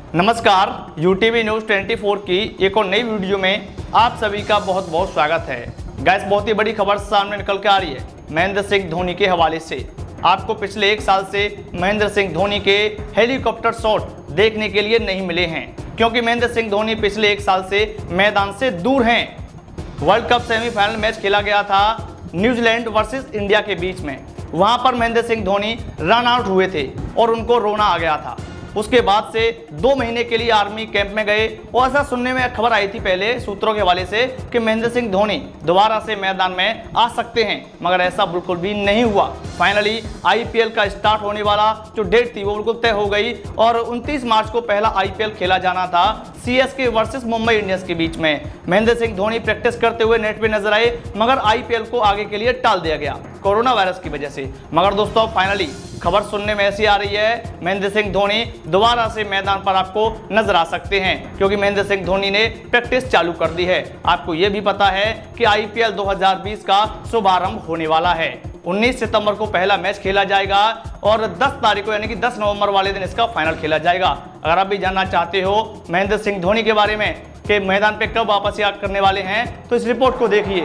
नमस्कार, UTV news 24 की एक और नई वीडियो में आप सभी का बहुत बहुत स्वागत है। गाइस, बहुत ही बड़ी खबर सामने निकल के आ रही है महेंद्र सिंह धोनी के हवाले से। आपको पिछले एक साल से महेंद्र सिंह धोनी के हेलीकॉप्टर शॉट देखने के लिए नहीं मिले हैं, क्योंकि महेंद्र सिंह धोनी पिछले एक साल से मैदान से दूर हैं। वर्ल्ड कप सेमीफाइनल मैच खेला गया था न्यूजीलैंड वर्सेस इंडिया के बीच में। वहां पर महेंद्र सिंह धोनी रन आउट हुए थे और उनको रोना आ गया था। उसके बाद से 2 महीने के लिए आर्मी कैंप में गए और ऐसा सुनने में खबर आई थी पहले सूत्रों के हवाले से कि महेंद्र सिंह धोनी दोबारा से मैदान में आ सकते हैं, मगर ऐसा बिल्कुल भी नहीं हुआ। फाइनली आईपीएल का स्टार्ट होने वाला जो डेट थी वो बिल्कुल तय हो गई और 29 मार्च को पहला आईपीएल खेला जाना था सीएसके वर्सेस मुंबई इंडियंस के बीच में। महेंद्र सिंह धोनी प्रैक्टिस करते हुए नेट पे नजर आए, मगर आईपीएल को आगे के लिए टाल दिया गया कोरोना वायरस की वजह से। मगर दोस्तों, फाइनली खबर सुनने में ऐसी आ रही है महेंद्र सिंह धोनी दोबारा से मैदान पर आपको नजर आ सकते हैं, क्योंकि महेंद्र सिंह धोनी ने प्रैक्टिस चालू कर दी है। आपको यह भी पता है कि आईपीएल 2020 का शुभारंभ होने वाला है। 19 सितंबर को पहला मैच खेला जाएगा और 10 तारीख को यानी कि 10 नवंबर वाले दिन इसका फाइनल खेला जाएगा। अगर आप भी जानना चाहते हो महेंद्र सिंह धोनी के बारे में कि मैदान पे कब वापस करने वाले हैं, तो इस रिपोर्ट को देखिए।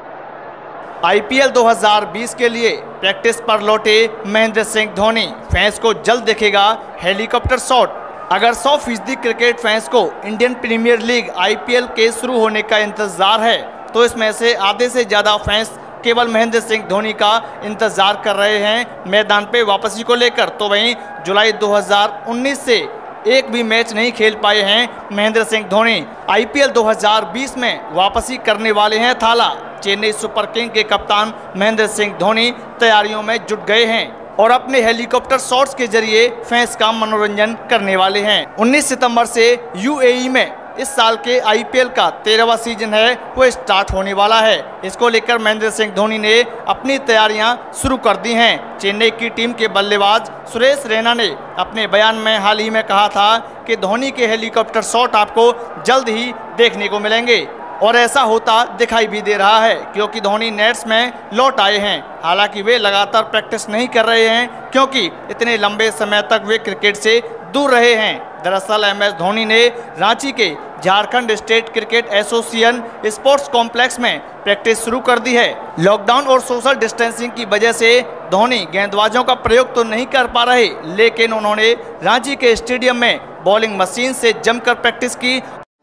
आईपीएल 2020 के लिए प्रैक्टिस पर लौटे महेंद्र सिंह धोनी, फैंस को जल्द दिखेगा हेलीकॉप्टर शॉट। अगर 100% क्रिकेट फैंस को इंडियन प्रीमियर लीग आईपीएल के शुरू होने का इंतजार है, तो इसमें से आधे से ज़्यादा फैंस केवल महेंद्र सिंह धोनी का इंतजार कर रहे हैं मैदान पे वापसी को लेकर। तो वहीं जुलाई 2019 से एक भी मैच नहीं खेल पाए हैं महेंद्र सिंह धोनी। आईपीएल 2020 में वापसी करने वाले हैं थाला। चेन्नई सुपर किंग के कप्तान महेंद्र सिंह धोनी तैयारियों में जुट गए हैं और अपने हेलीकॉप्टर शॉट्स के जरिए फैंस का मनोरंजन करने वाले हैं। 19 सितंबर से यूएई में इस साल के आईपीएल का 13वां सीजन है वो स्टार्ट होने वाला है। इसको लेकर महेंद्र सिंह धोनी ने अपनी तैयारियां शुरू कर दी हैं। चेन्नई की टीम के बल्लेबाज सुरेश रैना ने अपने बयान में हाल ही में कहा था कि धोनी के हेलीकॉप्टर शॉट आपको जल्द ही देखने को मिलेंगे, और ऐसा होता दिखाई भी दे रहा है, क्योंकि धोनी नेट्स में लौट आए हैं। हालांकि वे लगातार प्रैक्टिस नहीं कर रहे हैं, क्योंकि इतने लंबे समय तक वे क्रिकेट से दूर रहे हैं। दरअसल एमएस धोनी ने रांची के Jharkhand State Cricket Association Sports Complex में प्रैक्टिस शुरू कर दी है। लॉकडाउन और सोशल डिस्टेंसिंग की वजह से धोनी गेंदबाजों का प्रयोग तो नहीं कर पा रहे, लेकिन उन्होंने रांची के स्टेडियम में बॉलिंग मशीन से जमकर प्रैक्टिस की।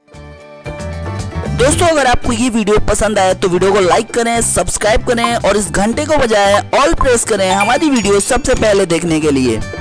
दोस्तों, अगर आपको ये वीडियो पसंद आए तो वीडियो को लाइक करें, सब्सक्राइब करें और इस घंटे को बजाय ऑल प्रेस करें हमारी वीडियो सबसे पहले देखने के लिए।